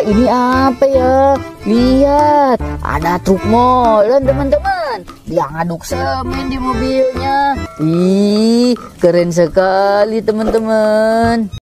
ini apa ya? Lihat, ada truk molen teman-teman. Dia ngaduk semen di mobilnya. Ih, keren sekali teman-teman.